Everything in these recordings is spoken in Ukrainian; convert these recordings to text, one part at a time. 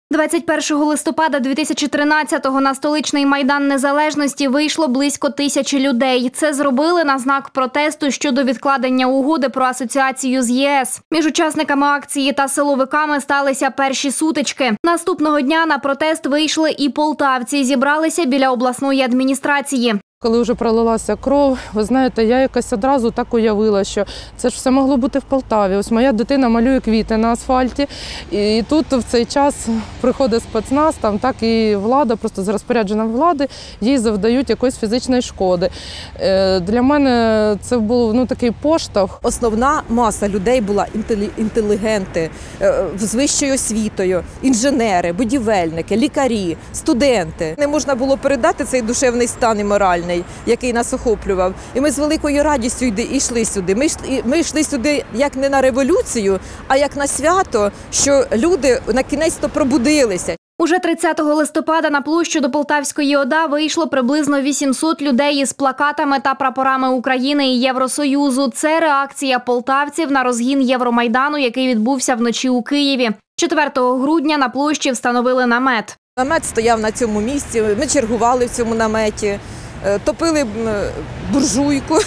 21 листопада 2013-го на столичний Майдан Незалежності вийшло близько 1000 людей. Це зробили на знак протесту щодо відкладення угоди про асоціацію з ЄС. Між учасниками акції та силовиками сталися перші сутички. Наступного дня на протест вийшли і полтавці. Зібралися біля обласної адміністрації. Коли вже пролилася кров, ви знаєте, я якось одразу так уявила, що це ж все могло бути в Полтаві. Ось моя дитина малює квіти на асфальті, і тут в цей час приходить спецназ, там так і влада, просто з розпорядженням влади, їй завдають якоїсь фізичної шкоди. Для мене це був такий поштовх. Основна маса людей була інтелігенти, з вищою освітою, інженери, будівельники, лікарі, студенти. Не можна було передати цей душевний стан і моральний, який нас охоплював. І ми з великою радістю йшли сюди. Ми йшли сюди як не на революцію, а як на свято, що люди на кінець-то пробудилися. Уже 30 листопада на площу до Полтавської ОДА вийшло приблизно 800 людей із плакатами та прапорами України і Євросоюзу. Це реакція полтавців на розгін Євромайдану, який відбувся вночі у Києві. 4 грудня на площі встановили намет. Намет стояв на цьому місці, ми чергували в цьому наметі, топили буржуйку,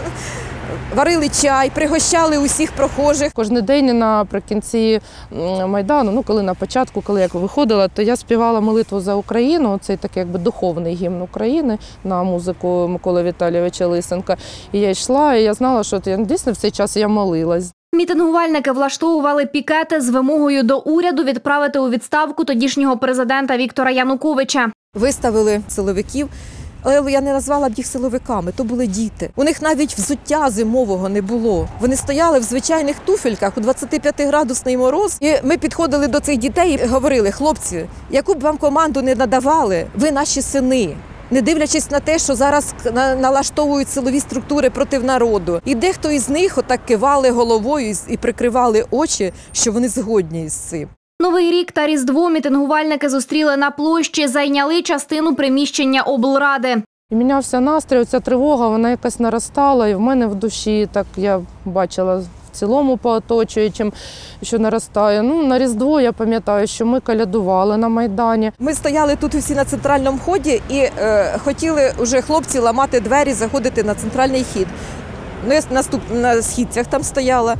варили чай, пригощали усіх прохожих. Кожен день наприкінці Майдану, коли на початку, коли я виходила, то я співала молитву за Україну, цей такий якби духовний гімн України на музику Миколи Віталійовича Лисенка. І я йшла, і я знала, що дійсно в цей час я молилась. Мітингувальники влаштовували пікети з вимогою до уряду відправити у відставку тодішнього президента Віктора Януковича. Виставили силовиків, але я не назвала б їх силовиками, то були діти. У них навіть взуття зимового не було. Вони стояли в звичайних туфельках у 25-градусний мороз. І ми підходили до цих дітей і говорили: хлопці, яку б вам команду не надавали, ви наші сини. Не дивлячись на те, що зараз налаштовують силові структури проти народу. І дехто із них отак кивали головою і прикривали очі, що вони згодні із цим. Новий рік та Різдво мітингувальники зустріли на площі, зайняли частину приміщення облради. І мінявся настрій, ця тривога, вона якась наростала, і в мене в душі, так я бачила в цілому по оточуючим, що наростає. На Різдво я пам'ятаю, що ми колядували на Майдані. Ми стояли тут усі на центральному вході і хотіли вже хлопці ламати двері, заходити на центральний хід. Я на східцях там стояла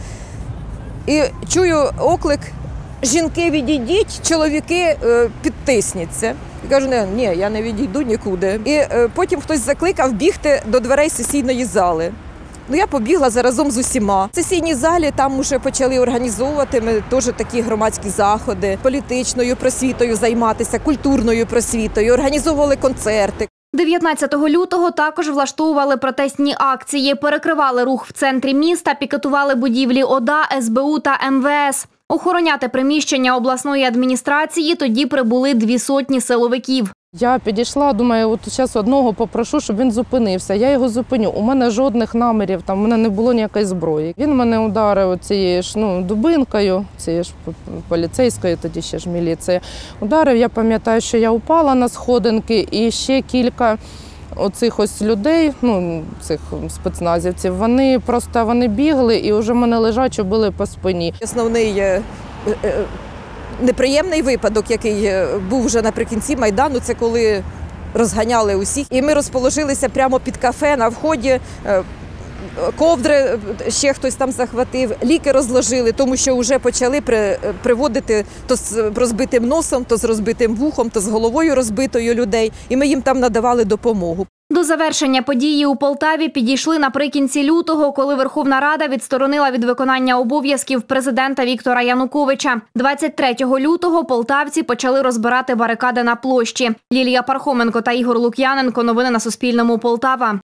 і чую оклик: жінки відійдіть, чоловіки підтисніться. І кажу: ні, я не відійду нікуди. І потім хтось закликав бігти до дверей сесійної зали. Я побігла разом з усіма. В сесійній залі там вже почали організовувати ми теж такі громадські заходи, політичною просвітою займатися, культурною просвітою, організовували концерти. 19 лютого також влаштовували протестні акції, перекривали рух в центрі міста, пікетували будівлі ОДА, СБУ та МВС. Охороняти приміщення обласної адміністрації тоді прибули 200 силовиків. Я підійшла, думаю, от зараз одного попрошу, щоб він зупинився. Я його зупиню. У мене жодних намірів, у мене не було ніякої зброї. Він мене ударив цією ж дубинкою, цією ж поліцейською, тоді ще ж міліція. Ударив, я пам'ятаю, що я упала на сходинки, і ще кілька оцих ось людей, цих спецназівців, вони бігли і вже мене лежачо били по спині. Основний неприємний випадок, який був вже наприкінці Майдану, це коли розганяли усіх. І ми розположилися прямо під кафе на вході, ковдри ще хтось там захватив, ліки розложили, тому що вже почали приводити то з розбитим носом, то з розбитим вухом, то з головою розбитою людей. І ми їм там надавали допомогу. До завершення події у Полтаві підійшли наприкінці лютого, коли Верховна Рада відсторонила від виконання обов'язків президента Віктора Януковича. 23 лютого полтавці почали розбирати барикади на площі. Лілія Пархоменко та Ігор Лук'яненко. Новини на Суспільному. Полтава.